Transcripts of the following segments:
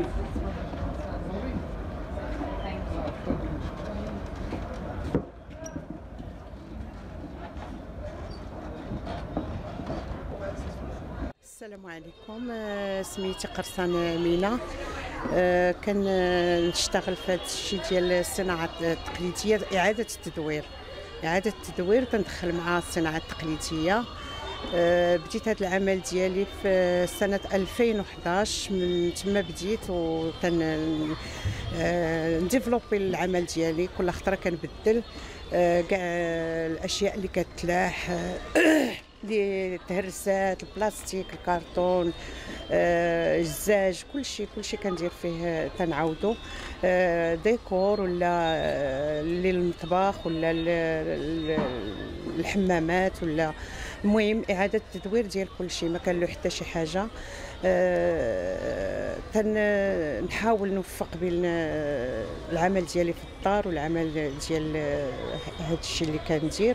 السلام عليكم. سميتي قرصان مينا. كنشتغل في هذا الشيء ديال الصناعه التقليديه، اعاده التدوير كندخل مع الصناعه التقليديه. بديت هذا العمل ديالي في سنه 2011، من تما بديت نديفلوبي العمل ديالي. كل خطره كنبدل كاع الاشياء اللي كتلاح لي التهرسات، البلاستيك، الكرتون، الزاج، كلشي كندير فيه تنعاودو ديكور ولا للمطبخ ولا الحمامات، ولا المهم اعاده التدوير ديال كلشي، ما كنلو حتى شي حاجه. نحاول نوفق بين العمل ديالي في الدار والعمل ديال هذا الشيء اللي كندير.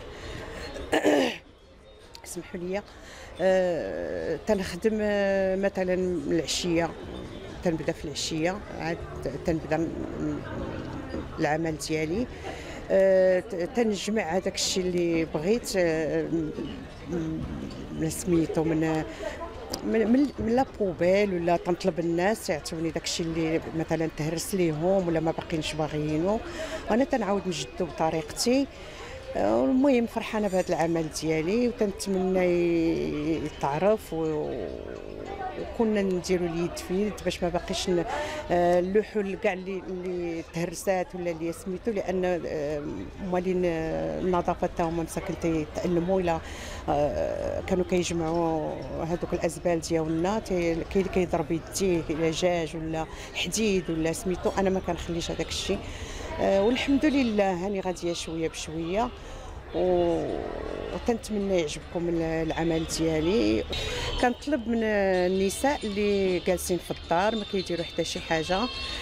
اسمحوا لي. تنخدم مثلا العشيه، تنبدا في العشيه عاد تنبدا العمل ديالي. تنجمع هذاك الشيء اللي بغيت سميتو من لا بوبيل، ولا تنطلب الناس يعطوني داك الشيء اللي مثلا تهرس ليهم ولا ما باقينش باغيينو، وانا تنعاود نجدو بطريقتي. المهم فرحانه بهذا العمل ديالي، وتنتمنى يتعرف وكنا نديروا اليد في يد باش ما باقيش نلوحوا كاع اللي تهرسات ولا اللي سميتو، لان موالين النظافه تا هما مساكن تيتالموا الا كانوا كيجمعوا هذوك الازبال ديالنا. كاين اللي كيضرب يديه الى دجاج ولا حديد ولا سميتو، انا ما كنخليش هذاك الشيء. والحمد لله هاني غاديه شويه بشويه، وتنتمنى يعجبكم العمل ديالي. كنطلب من النساء اللي جالسين في الدار ما كيديروا حتى شي حاجه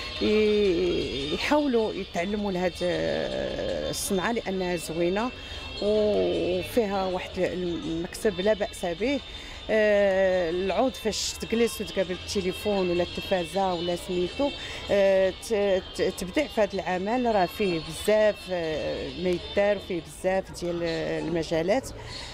يحاولوا يتعلموا لهاد الصنعه، لانها زوينه وفيها واحد المكسب لا باس به. العود فاش تجلس وتقابل التليفون ولا التلفازه ولا سميتو، تبدع في هذا العمل. راه فيه بزاف ما يدار، فيه بزاف ديال المجالات.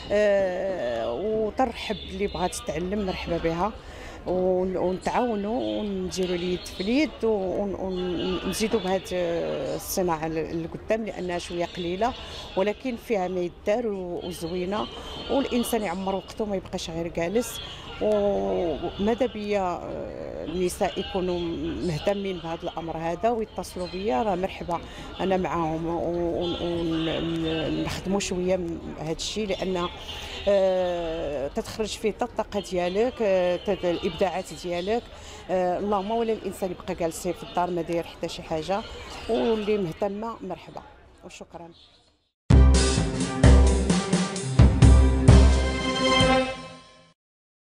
وترحب اللي بغات تتعلم، مرحبا بها، ونتعاونوا ونديروا اليد في اليد ونزيدوا بهذه الصناعه لقدام، لانها شويه قليله ولكن فيها ما يدار وزوينه، والانسان يعمر وقته ما يبقاش غير جالس. وماذا بيا النساء يكونوا مهتمين بهذا الامر هذا ويتصلوا بيا، راه مرحبا انا معاهم، ونخدموا شويه من هذا الشيء، لان تتخرج فيه الطاقه ديالك، الابداعات ديالك. اللهم ولا الانسان يبقى جالس في الدار ما داير حتى شي حاجه، واللي مهتمه مرحبا وشكرا.